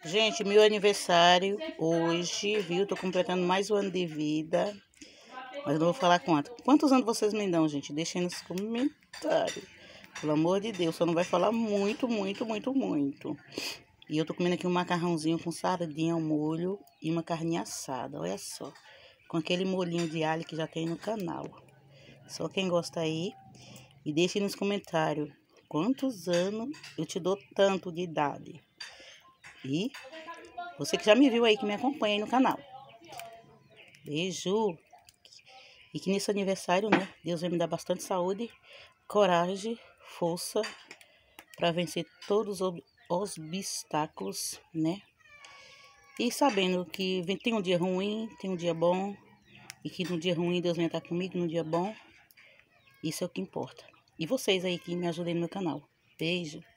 Gente, meu aniversário hoje, viu? Tô completando mais um ano de vida. Mas não vou falar quanto. Quantos anos vocês me dão, gente? Deixem nos comentários. Pelo amor de Deus, só não vai falar muito, muito, muito, muito. E eu tô comendo aqui um macarrãozinho com sardinha ao molho e uma carninha assada, olha só. Com aquele molhinho de alho que já tem no canal. Só quem gosta aí. E deixe nos comentários quantos anos eu te dou tanto de idade. E você que já me viu aí, que me acompanha aí no canal. Beijo. E que nesse aniversário, né, Deus vai me dar bastante saúde, coragem, força para vencer todos os obstáculos, né? E sabendo que tem um dia ruim, tem um dia bom. E que no dia ruim Deus vai estar comigo, no dia bom. Isso é o que importa. E vocês aí que me ajudem no meu canal. Beijo.